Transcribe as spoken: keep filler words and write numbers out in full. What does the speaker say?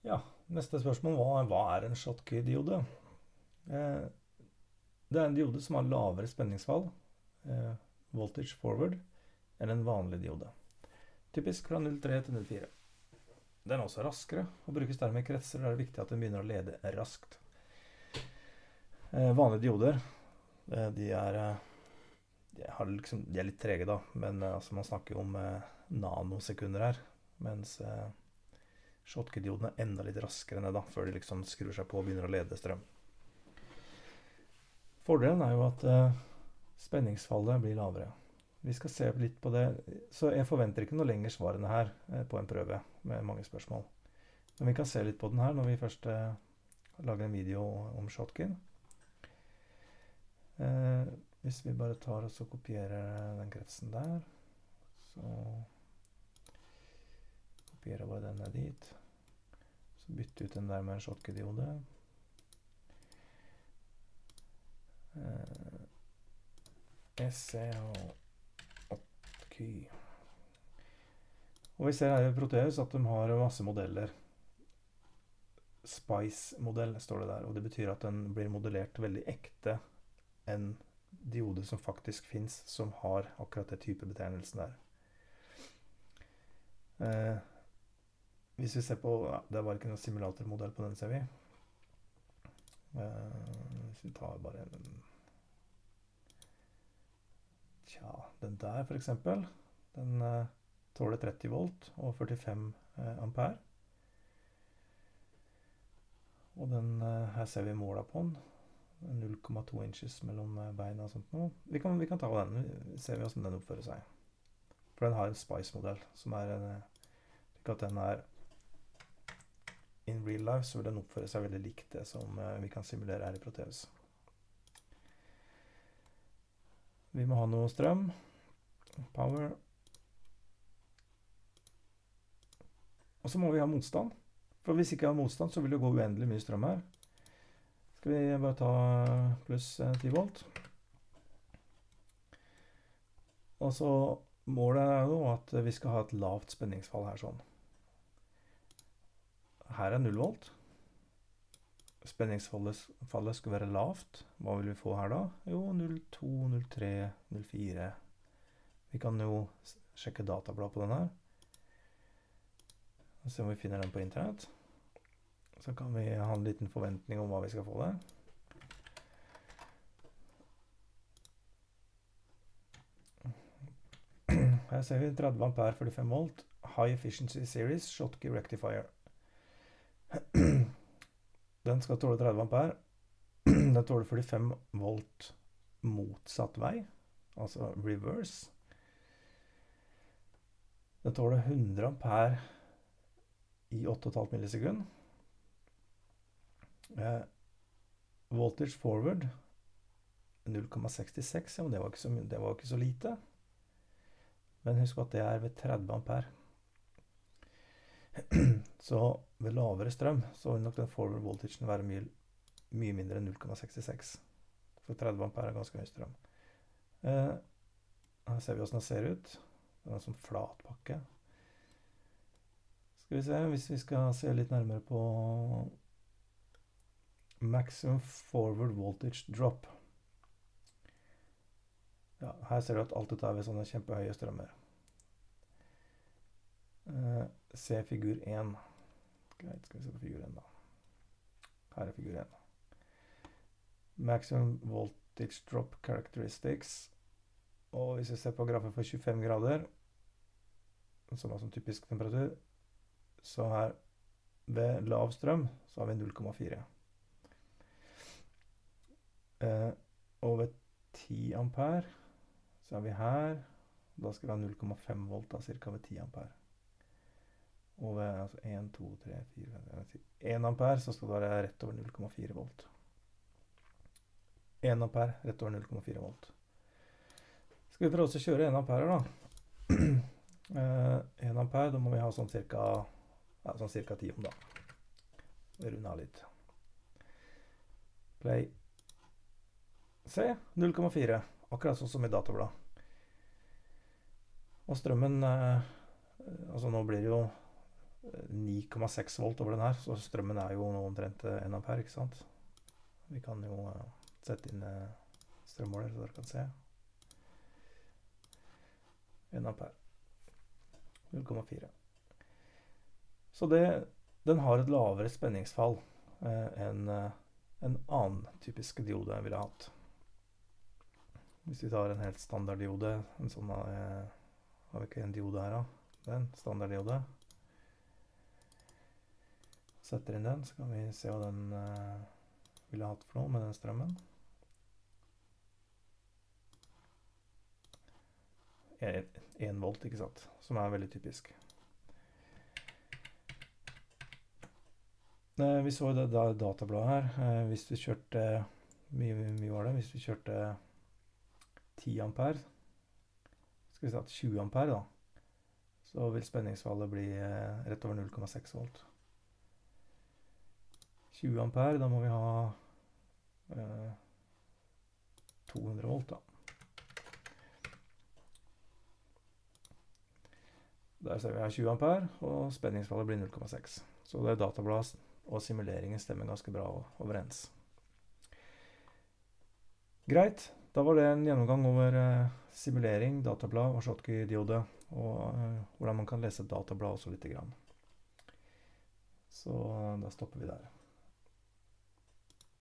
Ja, neste spørsmål var hva er en Schottky-diode? Eh, det er en diode som har lavere spenningsfall, eh, voltage forward, enn en vanlig diode. Typisk fra null komma tre til null komma fire. Den er også raskere, og brukes dermed i kretser der det er viktig at den begynner å lede raskt. Eh, vanlige dioder, eh, de er, de, har liksom, de er litt trege da, men eh, altså man snakker om eh, nanosekunder her, mens eh, Schottky-dioden er enda litt raskere enn det da, før de liksom skrur seg på og begynner å lede strøm. Fordelen er jo at eh, spenningsfallet blir lavere. Vi skal se litt på det, så jeg forventer ikke noe lenger svar enn det her eh, på en prøve med mange spørsmål. Men vi kan se litt på den her når vi først eh, lager en video om Schottky. Eh, hvis vi bare tar oss og kopierer den kretsen der, så kopierer bare den ned dit. Så bytter ut den der med en Schottky-diode. Eh, S C H Og vi ser her i Proteus at de har masse modeller. Spice-modell står det der, og det betyr at den blir modellert veldig ekte en diode som faktisk finnes, som har akkurat det type betegnelsen der. Eh, hvis vi ser på, ja, det var ikke noen simulatormodell på den, ser vi. Eh, hvis vi tar bare en Tja, den der for eksempel, den eh, tåler tretti volt og førtifem eh, ampere. Og den, eh, her ser vi målet på den. null komma to inches mellom beina og sånt noe. Vi kan, vi kan ta den, vi ser vi hvordan den oppfører seg. For den har en Spice-modell, som er en, ikke at den er in real life, så vil den oppføre seg veldig likt det som eh, vi kan simulere her i Proteus. Vi må ha noe strøm, power, og så må vi ha motstand. For hvis ikke vi har motstand, så vil det gå uendelig mye strøm her. Skal vi bare ta pluss ti volt. Og så målet er jo at vi skal ha et lavt spenningsfall her sånn. Her er null volt. Spenningsfallet skal være lavt. Hva vil vi få her da? Jo, null komma to, null komma tre, null komma fire. Vi kan jo sjekke datablad på den her. Og se om vi finner den på internett. Så kan vi ha en liten forventning om hva vi skal få der. Her ser vi tretti ampere, førtifem volt. High Efficiency Series, Schottky Rectifier. Den skal tåle tretti ampere. Den tåler førtifem volt motsatt vei, altså reverse. Den tåler hundre ampere i åtte komma fem millisekund. Eh, voltage forward null komma sekstiseks, ja, men det var, ikke så, det var ikke så lite. Men husk at det er ved tretti ampere. Så ved lavere strøm så vil nok den forward voltagen være mye, mye mindre enn null komma sekstiseks. For tretti ampere er ganske høy strøm. Eh, her ser vi hvordan det ser ut. Det er en sånn flat pakke. Skal vi se, hvis vi skal se litt nærmere på maximum forward voltage drop. Ja, her ser du at alt dette er ved sånne kjempehøye strømmer. Eh, se figur én. Greit, skal vi se på figur én da. Her er figur én. Maximum voltage drop characteristics. Og hvis vi ser på grafen for tjuefem grader, som er sånn typisk temperatur, så her ved lav strøm så har vi null komma fire. Eh, og ved ti ampere så er vi her, da skal vi ha null komma fem volt da, cirka ved ti ampere. Og ved altså, en, to, tre, fire, fem, en ampere så skal det være rett over null komma fire volt. en ampere rett over null komma fire volt. Skal vi prøve å kjøre en ampere da? eh, en ampere, da må vi ha sånn cirka, ja, sånn cirka ti ohm da. Runde av litt. Play. Se, null komma fire. Akkurat sånn som i datablad. Og strømmen, eh, altså nå blir det jo ni komma seks volt over den her, så strømmen er jo nå omtrent en ampere, ikke sant? Vi kan jo uh, sette inn uh, strømmåler, så dere kan se. en ampere. null komma fire. Så det, den har et lavere spenningsfall uh, enn uh, en annen typisk diode jeg ville hatt. Hvis vi tar en helt standard diode, en sånn uh, har vi ikke en diode her da? Den, standard diode. Setter inn den, så kan vi se hva den uh, ville hatt for noe med den strømmen. en volt, ikke sant? Som er veldig typisk. Eh, vi så det da databladet her. Eh, hvis vi kjørte, mye, mye var det, hvis vi kjørte ti ampere, skal vi si at tjue ampere da, så vil spenningsfallet bli eh, rett over null komma seks volt. tjue ampere, da må vi ha eh, to hundre volt da. Der ser vi her tjue ampere, og spenningsfallet blir null komma seks. Så det databladet og simuleringen stemmer ganske bra overens. Greit, da var det en gjennomgang over eh, simulering, datablad og Schottky-diode, og eh, hvordan man kan lese datablad også litt grann. Så da stopper vi der.